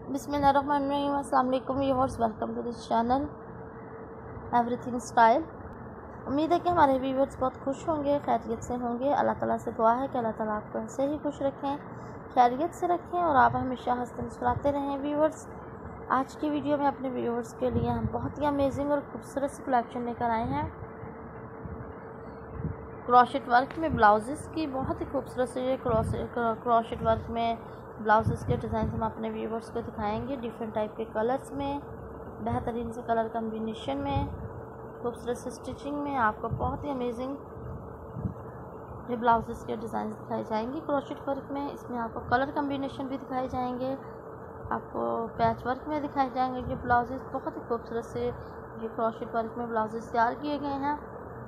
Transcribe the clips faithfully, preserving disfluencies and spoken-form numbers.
बिस्मिल्लाहिर्रहमानिर्रहीम। अस्सलाम वालेकुम viewers, welcome to this channel everything style. उम्मीद है कि हमारे व्यूअर्स बहुत खुश होंगे, खैरियत से होंगे। अल्लाह ताला से दुआ है कि अल्लाह ताला आपको ऐसे ही खुश रखें, खैरियत से रखें और आप हमेशा हंसते मुस्कुराते रहें। व्यूअर्स, आज की वीडियो में अपने व्यूअर्स के लिए हम बहुत ही अमेजिंग और खूबसूरत सी कलेक्शन लेकर आए हैं। क्रोशेट वर्क में ब्लाउजेस की बहुत ही खूबसूरत से क्रोशेट वर्क में ब्लाउजेस के डिज़ाइन हम अपने व्यूवर्स को दिखाएंगे, डिफरेंट टाइप के कलर्स में, बेहतरीन से कलर कम्बिनेशन में, खूबसूरत से स्टिचिंग में आपको बहुत ही अमेजिंग ये ब्लाउजेस के डिज़ाइन दिखाए जाएंगे क्रोशेट वर्क में। इसमें आपको कलर कम्बिनेशन भी दिखाए जाएंगे, आपको पैच वर्क में दिखाए जाएंगे। ये ब्लाउजेस बहुत ही खूबसूरत से ये क्रोशेट वर्क में ब्लाउजेस तैयार किए गए हैं।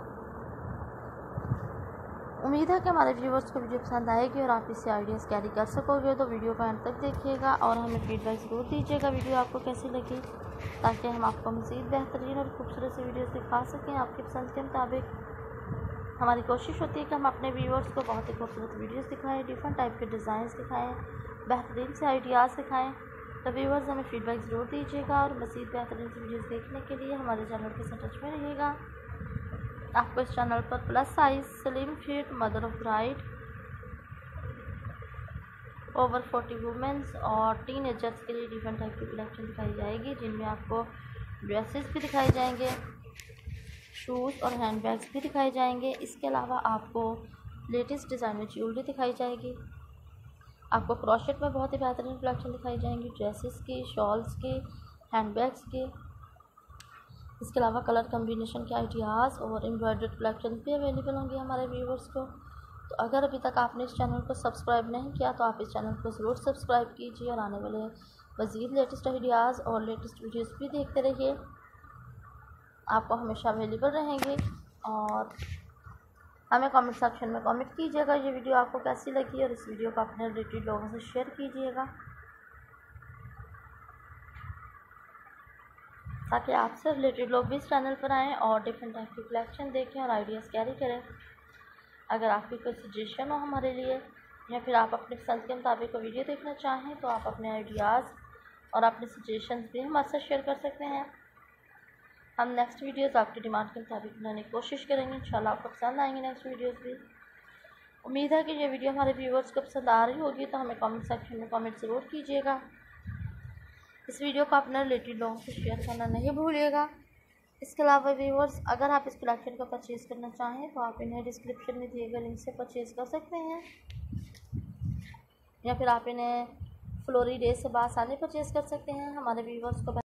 उम्मीद है कि हमारे व्यूवर्स को वीडियो पसंद आएगी और आप इससे आइडियाज़ कैरी कर सकोगे। तो वीडियो को अंत तक देखिएगा और हमें फीडबैक ज़रूर दीजिएगा वीडियो आपको कैसी लगी, ताकि हम आपको मज़ीद बेहतरीन और खूबसूरत से वीडियोस दिखा सकें आपकी पसंद के मुताबिक। हमारी कोशिश होती है कि हम अपने व्यूवर्स को बहुत ही खूबसूरत वीडियोस दिखाएं, डिफरेंट टाइप के डिज़ाइंस दिखाएं, बेहतरीन से आइडियाज़ दिखाएं। तो व्यूवर्स, हमें फीडबैक ज़रूर दीजिएगा और मज़ीद बेहतरीन से वीडियोज़ देखने के लिए हमारे चैनल के साथ टच में रहिएगा। आपको इस चैनल पर plus size, slim fit, mother of bride, over forty womens और टीन एजर्स के लिए डिफरेंट टाइप की कलेक्शन दिखाई जाएगी, जिनमें आपको ड्रेसेस भी दिखाए जाएंगे, शूज़ और हैंड बैग्स भी दिखाए जाएंगे। इसके अलावा आपको लेटेस्ट डिज़ाइन में ज्वेलरी दिखाई जाएगी। आपको क्रोशेट में बहुत ही बेहतरीन कलेक्शन दिखाई जाएंगी, ड्रेसेस की, शॉल्स की, हैंड बैग्स की। इसके अलावा कलर कम्बिनेशन के आइडियाज़ और एम्ब्रॉयडर्ड कलेक्शन भी अवेलेबल होंगे हमारे व्यूवर्स को। तो अगर अभी तक आपने इस चैनल को सब्सक्राइब नहीं किया तो आप इस चैनल को ज़रूर सब्सक्राइब कीजिए और आने वाले मज़ीद लेटेस्ट आइडियाज़ और लेटेस्ट वीडियोस भी देखते रहिए, आपको हमेशा अवेलेबल रहेंगे। और हमें कमेंट सेक्शन में कमेंट कीजिएगा ये वीडियो आपको कैसी लगी और इस वीडियो को अपने रिलेटेड लोगों से शेयर कीजिएगा, ताकि आपसे रिलेटेड लोग भी इस चैनल पर आएँ और डिफरेंट टाइप की कलेक्शन देखें और आइडियाज़ कैरी करें। अगर आपकी कोई सजेशन हो हमारे लिए या फिर आप अपने पसंद के मुताबिक कोई वीडियो देखना चाहें तो आप अपने आइडियाज़ और अपने सजेशंस भी हमारे साथ शेयर कर सकते हैं। हम नेक्स्ट वीडियोस आपकी डिमांड के मुताबिक बनाने की कोशिश करेंगे। इंशाल्लाह आपको पसंद आएंगे नेक्स्ट वीडियोस भी। उम्मीद है कि ये वीडियो हमारे व्यूवर्स को पसंद आ रही होगी, तो हमें कमेंट सेक्शन में कमेंट ज़रूर कीजिएगा। इस वीडियो को अपने रिलेटेड लोगों से शेयर करना नहीं भूलिएगा। इसके अलावा व्यूवर्स, अगर आप इस कलेक्शन को परचेज़ करना चाहें तो आप इन्हें डिस्क्रिप्शन में दिए गए लिंक से परचेज़ कर सकते हैं, या फिर आप इन्हें फ्लोरी डे से बासानी परचेज़ कर सकते हैं। हमारे व्यूवर्स को